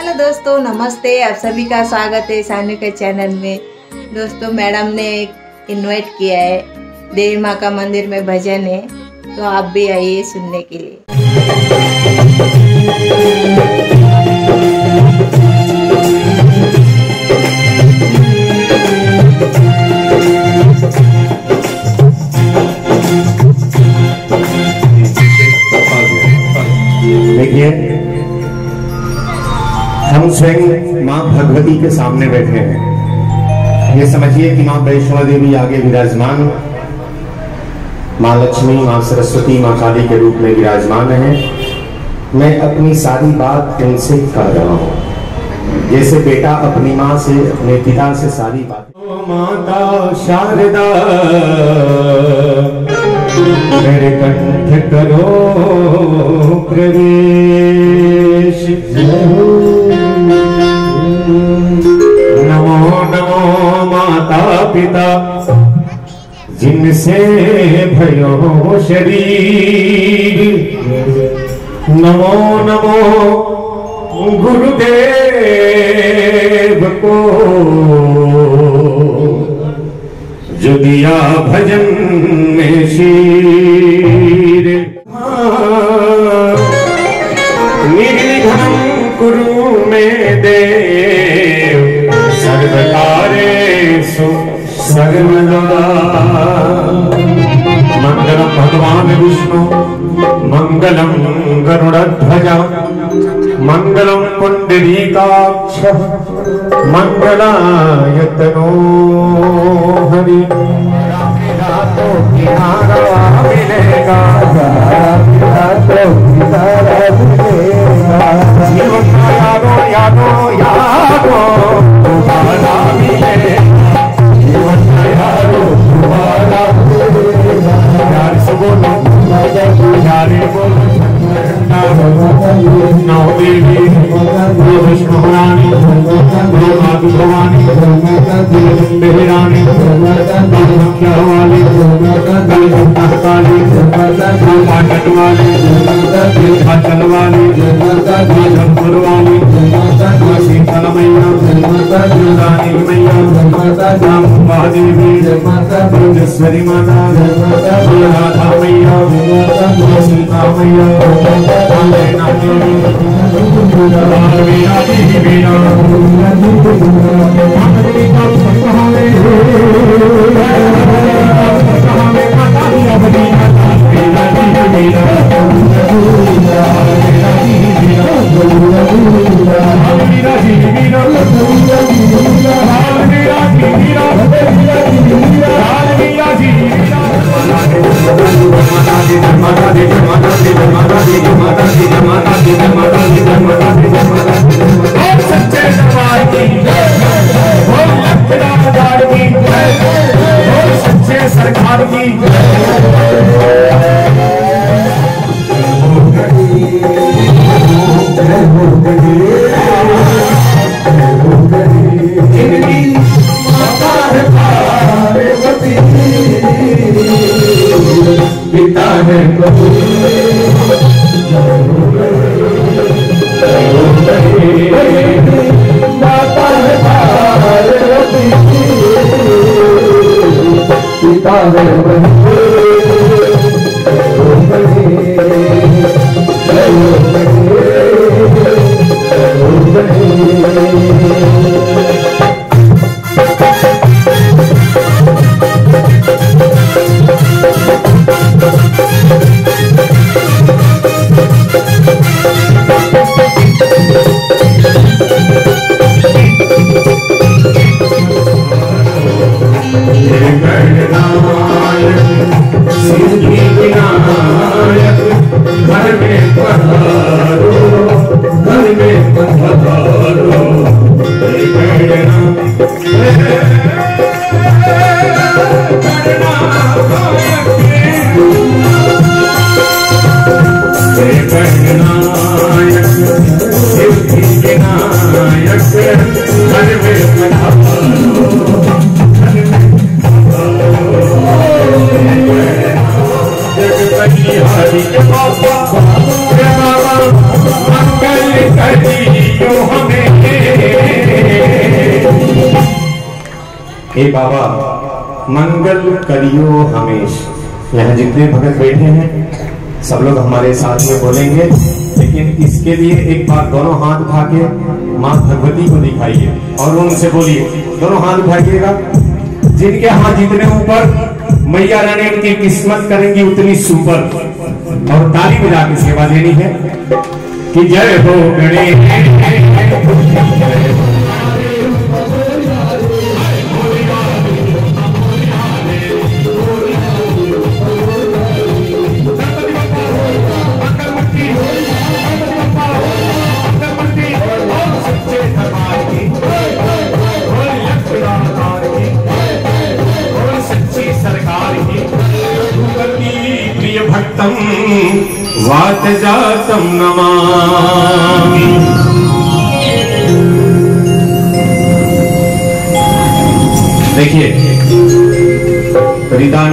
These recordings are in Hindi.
हेलो दोस्तों, नमस्ते। आप सभी का स्वागत है सानू के चैनल में। दोस्तों, मैडम ने इनवाइट किया है, देवी माँ का मंदिर में भजन है, तो आप भी आइए सुनने के लिए। देखिए, हम स्वयं माँ भगवती के सामने बैठे हैं। ये समझिए कि माँ वैष्णो देवी आगे विराजमान, माँ लक्ष्मी, माँ सरस्वती, माँ काली के रूप में विराजमान है। मैं अपनी सारी बात इनसे कर रहा हूँ, जैसे बेटा अपनी माँ से, अपने पिता से सारी बात। माता शारदा मेरे कंठ करो प्रवेश। नमो नमो माता पिता जिनसे भयो शरीर। नमो नमो गुरुदेव को जो दिया भजन में शीर। निर्विघ्नं कुरु मे देव सर्वकार्येषु सर्वदा। मंगलम भगवान विष्णु मंगलम गरुड़ध्वज मंगलम पुंडरीकाक्ष मंगलाय तनो हरि। तो किनारा मिलेगा, तो किनारा मिलेगा। जीवन का यादो यादो यादो तुम्हारा मिलेगा। जीवन का यादो तुम्हारा मिलेगा। प्यार से बोलो, प्यारे बोलो। नौ देवी, नौ विष्णु रानी, नौ माधु भवानी, बेहरानी, संख्या वाली, काली, पाटन वाली, हिमाचल वाली, जमपुर वाली, शीतल मैया, रानी मैया, रामबा देवी, ब्रह्मेश्वरी माता, राधा मैया, सीता मैया, मंगल करियो हमें हे बाबा मंगल करियो हमेश। यहाँ जितने भगत बैठे हैं सब लोग हमारे साथ में बोलेंगे, लेकिन इसके लिए एक बार दोनों हाथ उठा के माँ भगवती को दिखाइए और उनसे बोलिए, दोनों हाथ उठाइएगा। जिनके हाथ जितने ऊपर मैया रानी उनकी किस्मत करेंगी उतनी सुपर, और ताली बजा के सेवा देनी है कि जय हो गणेश। भक्तम वात जातम नमामि। देखिए रीता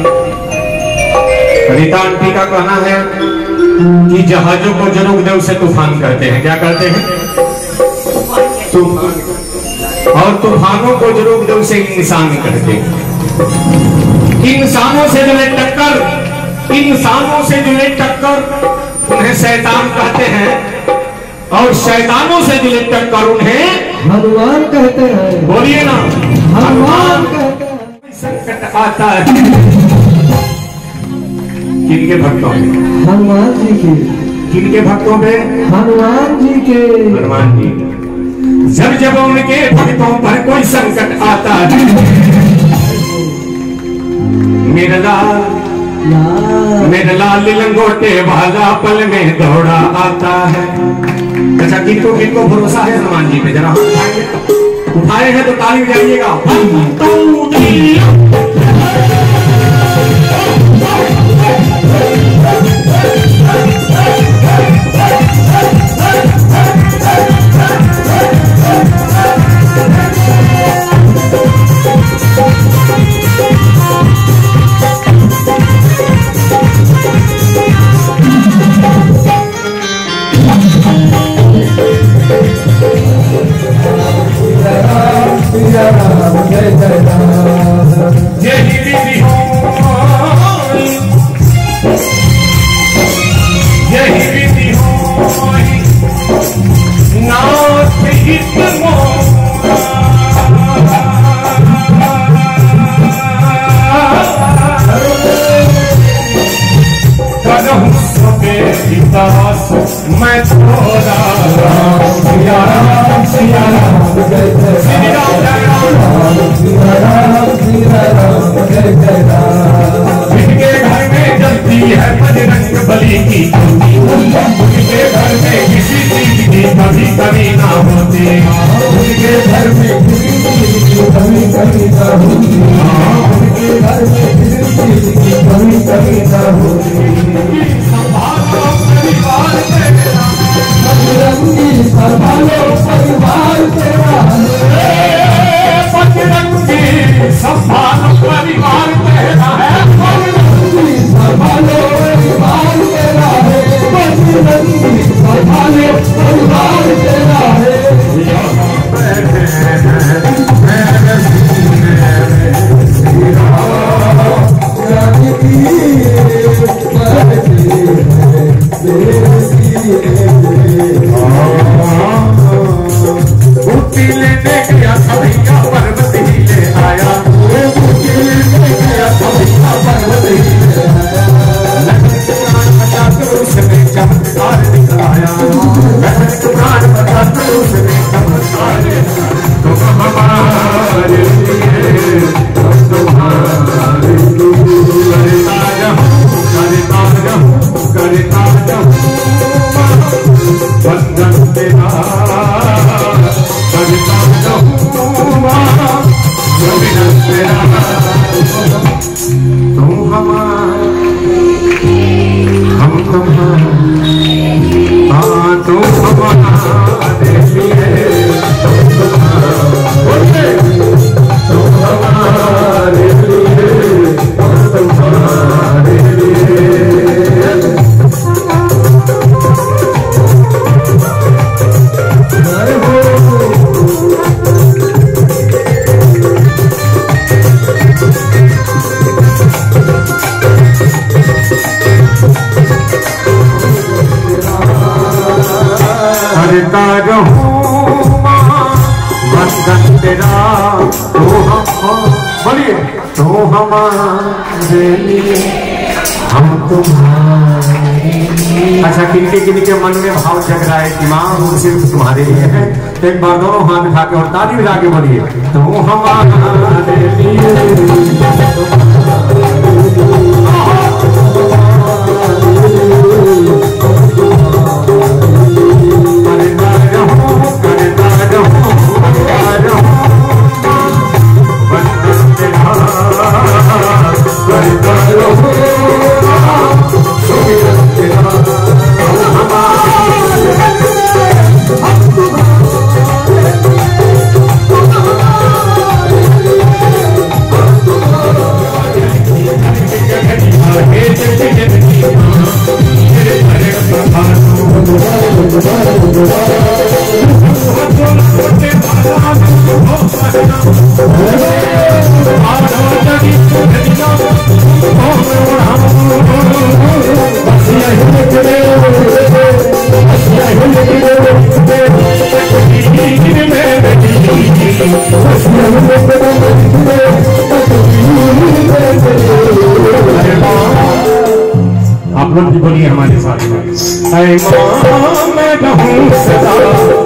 आंटी का कहना है कि जहाजों को जो रोक दे उसे तूफान करते हैं। क्या करते हैं? तूफान। और तूफानों को जो रोक दे उसे इंसान करते हैं। इंसानों से जुड़े टक्कर, इंसानों से जुड़े टक्कर उन्हें शैतान कहते हैं, और शैतानों से जुड़े टक्कर उन्हें भगवान कहते हैं। बोलिए ना, भगवान कहते हैं। संकट आता है किनके भक्तों में? हनुमान जी के। किनके भक्तों में? हनुमान जी के। हनुमान जी। जब जब उनके भक्तों पर कोई संकट आता है, मेरा लाल लंगोटे वाला पल में दौड़ा आता है। अच्छा किनको भरोसा है हनुमान जी पे? जरा उठाए हैं तो ताली बजाइएगा। 1 2 3 मैं थोड़ा सिया राम सिया राम जय जय श्री राम जय राम सिया राम जय जय राम। इनके घर में जलती है बजरंग बली की ज्योति, उनके घर में किसी चीज की कभी कमी ना होती, उनके घर में किसी चीज की कमी कमी ना होती, उनके घर में किसी चीज की कमी कमी ना होती। बजरंगी संभालो परिवार तेरा, बजरंगी संभालो परिवार तेरा है, बजरंगी संभालो परिवार तेरा है, बजरंगी संभालो परिवार तेरा है। करता करता रहूं माँ वंदन तेरा, तो हम बोलिए तो हमारे लिए हम तुम्हारे लिए। अच्छा, किनके किनके मन में भाव जग रहा है कि माँ वो सिर्फ तुम्हारे लिए है, तो एक बार दोनों हाथ उठा के और ताली बजा के बोलिए तो हमारे लिए। आप लोग भी बोलिए हमारे साथ ऐ माँ मैं रहूं सदा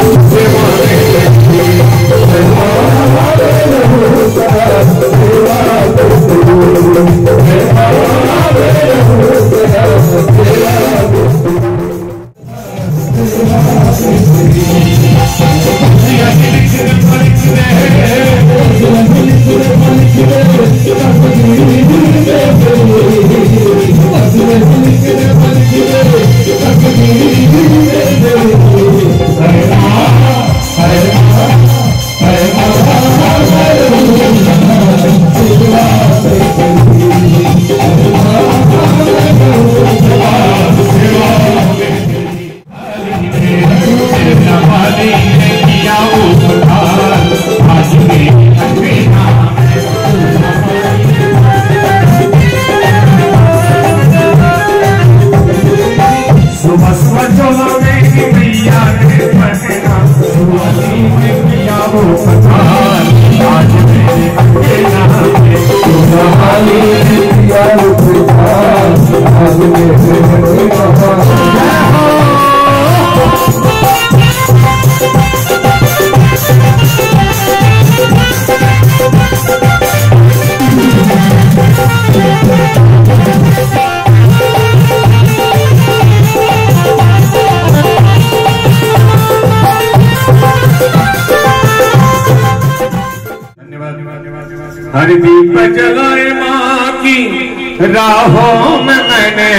हर दीप जलाए माँ की राहों में मैंने,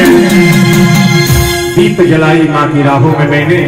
दीप जलाई माँ की राहों में मैंने।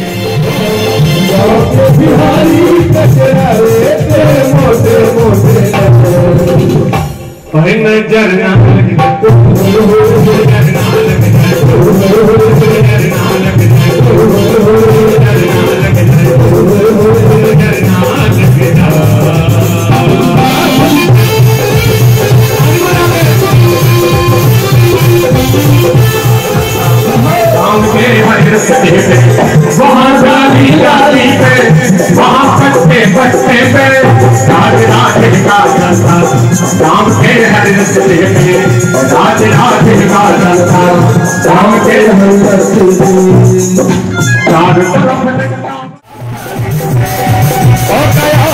वहाँ गाली गाली पे, वहाँ पट्टे पट्टे पे राज राधे का था, राम के हर रस्ते पे राज राधे का था, राम के हर रस्ते चारों तरफ हो गया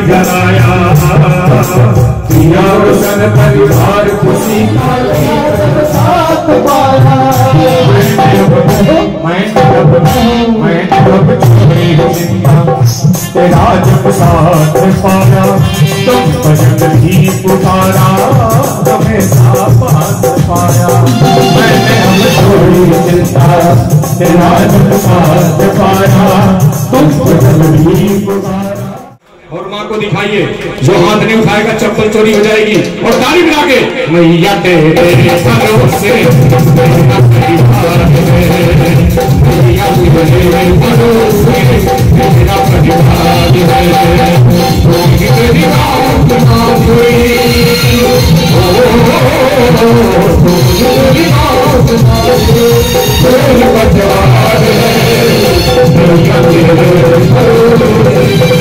जलाया, पिया रोशन परिवार खुशी का साथ पाया। मैं जब छोड़ी चिंता तेरा जब साथ पाया, तुम भजन भी पुकारा हमेशा पास पाया। मैंने अब छोड़ी चिंता तेरा जब साथ पाया, तुम भजन भी पुकारा। और माँ को दिखाइए, जो हाथ नहीं उठाएगा चप्पल चोरी हो जाएगी। और ताली मिला के मैया तेरे भरोसे मेरा परिवार है, मैया तेरे भरोसे मेरा परिवार है। तेरी बात ना हुई, तेरी बात ना हुई, तेरी परिवार है, मैया तेरे भरोसे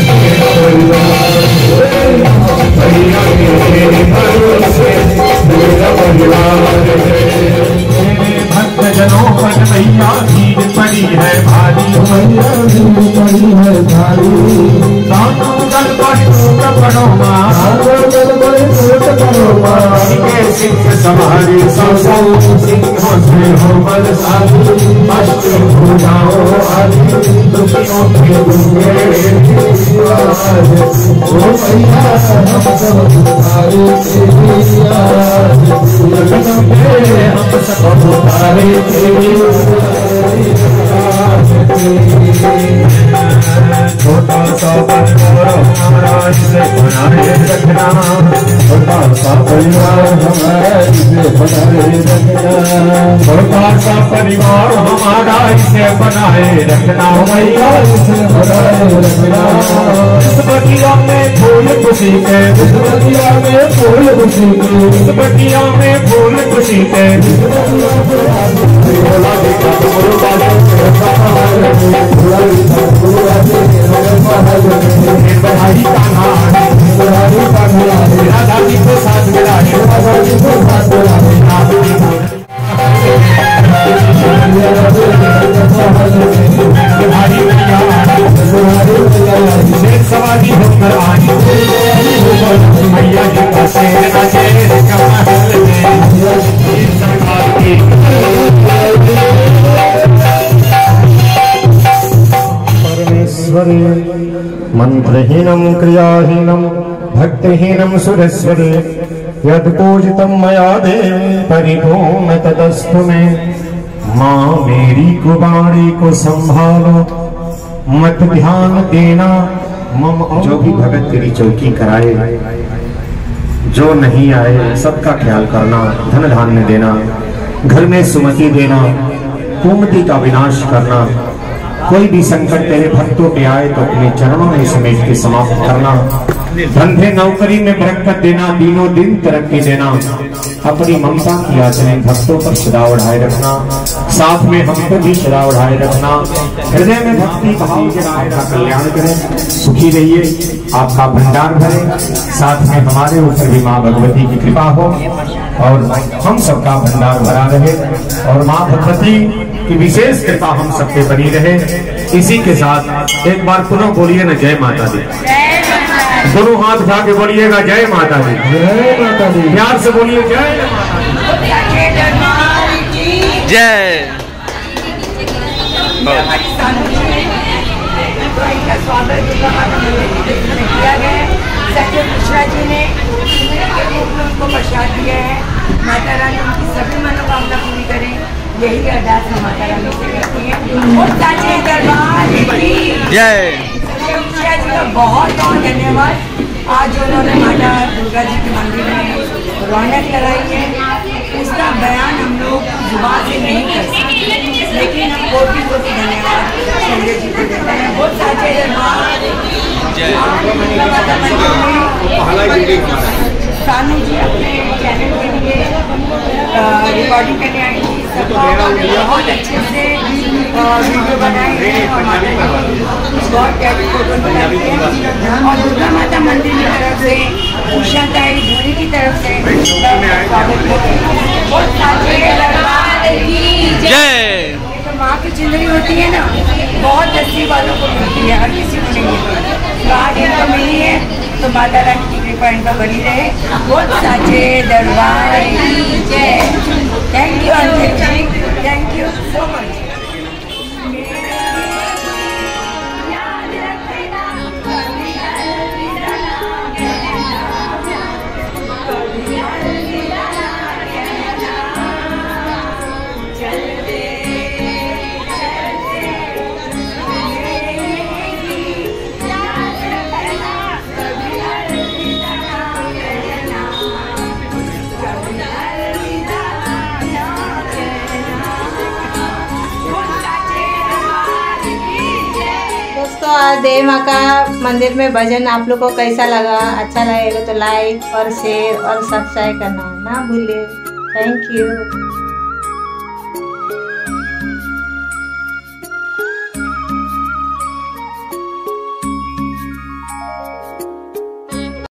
भक्तजनों पर मैया भीड़ पड़ी है भारी, मैया भीड़ पड़ी है भारी। दानों गड़बड़ टूट पड़ो माँ, गड़बड़ टूट पड़ो माँ। सिंह संभारी सौ सिंहों से हो बलशाली, अष्ट भुजाओं वाली दुखियों के दुखे ओ मैया हम सब उतारे तेरी याद, हम सब उतारे तेरी याद। छोटा सा परिवार हमारा इसे बनाए रखना, छोटा सा परिवार हमारा इसे बनाए रखना, छोटा सा परिवार हमारा इसे बनाए रखना। मैया इसे बनाए रखना। इस बगिया में फूल खुशी के, इस बगिया में फूल खुशी के, इस बगिया में फूल खुशी के। बधाई का नाम मेरा दादी को साथ मिला है, दादी को साथ मिला है। शेर सवारी होकर आई मैया जी का शेर सरकार की। परमेश्वरी मंत्रहीनम क्रियाहीनम भक्तिहीनम सुरेश्वरी, यद पूजितम मया देवी परिपूर्ण तदस्तु में। माँ मेरी कुबाड़ी को संभालो, मत ध्यान देना मम। जो भी भगत तेरी चौकी कराए, जो नहीं आए सबका ख्याल करना, धन धान्य देना, घर में सुमति देना, कुमति का विनाश करना। कोई भी संकट तेरे भक्तों पे आए तो अपने चरणों में समेट के समाप्त करना। धंधे नौकरी में बरकत देना, दिनों दिन तरक्की देना। अपनी ममता की आचरण भक्तों पर सदा उठाए रखना, साथ में हमको भी सदा उठाए रखना। हृदय में भक्ति भाव के आपका कल्याण करें, सुखी रहिए, आपका भंडार भरे। साथ में हमारे ऊपर भी माँ भगवती की कृपा हो और हम सबका भंडार भरा रहे और माँ भगवती की विशेष कृपा हम सब पे बनी रहे। इसी के साथ एक बार पुनः बोलिए ना, जय माता दी। दोनों हाथ उठा के बोलिएगा, जय माता दी। जय माता दी। प्यार से बोलिए, जय माता दी। जय। स्वागत किया गया। सचिव मिश्रा जी ने उनको प्रसाद दिया है। माता रानी उनकी सभी मनोकामना पूरी करें, यही अरदास हम माता रानी से करते हैं। और साचे दरबार की जय। मिश्रा जी का बहुत बहुत धन्यवाद। आज उन्होंने माता दुर्गा जी के मंदिर में रौनक लगाई है, उसका बयान हम लोग जुबान से नहीं कर सकते, लेकिन हम कोटि कोटि धन्यवाद संजय जी को देते हैं। बहुत साचे दरबार सानू जी अपने चैनल के लिए रिकॉर्डिंग करने आई थी, बहुत अच्छे से वीडियो बनाए हैं और बहुत प्यारी फोटो बनाई है। और दुर्गा माता मंदिर की तरफ से, उषा ताई धोनी की तरफ से स्वागत करते हैं। बहुत साचे दरबार की जय। माँ की चुनरी होती है ना, बहुत नसीब वालों को मिलती है, हर किसी को नहीं मिलती। आज इनको मिली है तो माता रानी की कृपा इनका बनी रहे। बहुत साचे दरबार की जय। Thank you uncle ji, thank you so much. दोस्तों आज देवी माँ का मंदिर में भजन आप लोग को कैसा लगा? अच्छा लगेगा तो लाइक और शेयर और सब्सक्राइब करना ना भूलिए। Thank you.